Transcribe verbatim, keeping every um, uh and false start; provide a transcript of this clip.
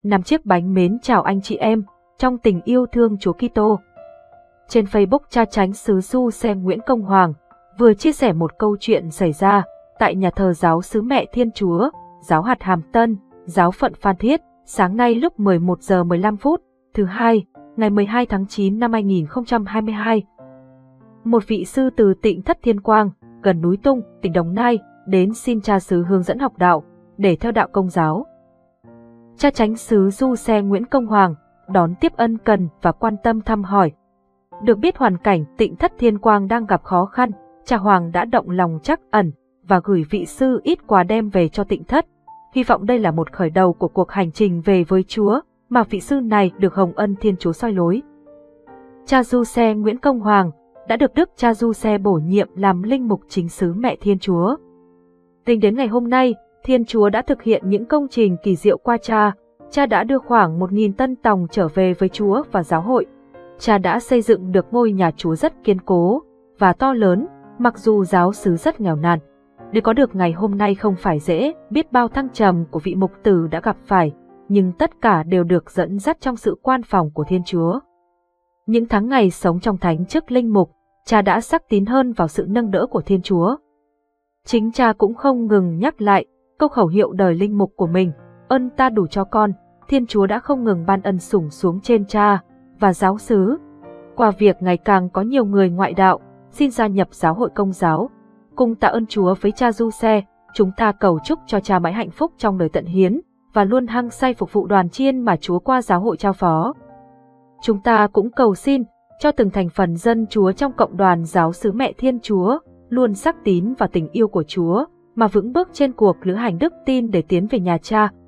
năm chiếc bánh mến chào anh chị em, trong tình yêu thương Chúa Kitô. Trên Facebook, cha chánh xứ Du Xe Nguyễn Công Hoàng vừa chia sẻ một câu chuyện xảy ra tại nhà thờ Giáo xứ Mẹ Thiên Chúa, Giáo hạt Hàm Tân, Giáo phận Phan Thiết, sáng nay lúc mười một giờ mười lăm phút, thứ hai, ngày mười hai tháng chín năm hai nghìn không trăm hai mươi hai. Một vị sư từ Tịnh Thất Thiên Quang, gần núi Tung, tỉnh Đồng Nai, đến xin cha xứ hướng dẫn học đạo, để theo đạo Công giáo. Cha chánh xứ Du Xe Nguyễn Công Hoàng đón tiếp ân cần và quan tâm thăm hỏi. Được biết hoàn cảnh Tịnh Thất Thiên Quang đang gặp khó khăn, cha Hoàng đã động lòng trắc ẩn và gửi vị sư ít quà đem về cho Tịnh Thất. Hy vọng đây là một khởi đầu của cuộc hành trình về với Chúa mà vị sư này được hồng ân Thiên Chúa soi lối. Cha Du Xe Nguyễn Công Hoàng đã được Đức cha Du Xe bổ nhiệm làm linh mục chính xứ Mẹ Thiên Chúa. Tính đến ngày hôm nay, Thiên Chúa đã thực hiện những công trình kỳ diệu qua cha. Cha đã đưa khoảng một nghìn tân tòng trở về với Chúa và giáo hội. Cha đã xây dựng được ngôi nhà Chúa rất kiên cố và to lớn, mặc dù giáo xứ rất nghèo nàn. Để có được ngày hôm nay không phải dễ, biết bao thăng trầm của vị mục tử đã gặp phải, nhưng tất cả đều được dẫn dắt trong sự quan phòng của Thiên Chúa. Những tháng ngày sống trong thánh chức linh mục, cha đã sắc tín hơn vào sự nâng đỡ của Thiên Chúa. Chính cha cũng không ngừng nhắc lại câu khẩu hiệu đời linh mục của mình: ơn ta đủ cho con. Thiên Chúa đã không ngừng ban ân sủng xuống trên cha và giáo xứ. Qua việc ngày càng có nhiều người ngoại đạo xin gia nhập giáo hội Công giáo, cùng tạ ơn Chúa với cha Du Xe, chúng ta cầu chúc cho cha mãi hạnh phúc trong đời tận hiến và luôn hăng say phục vụ đoàn chiên mà Chúa qua giáo hội trao phó. Chúng ta cũng cầu xin cho từng thành phần dân Chúa trong cộng đoàn Giáo xứ Mẹ Thiên Chúa luôn sắc tín và tình yêu của Chúa mà vững bước trên cuộc lữ hành đức tin để tiến về nhà cha.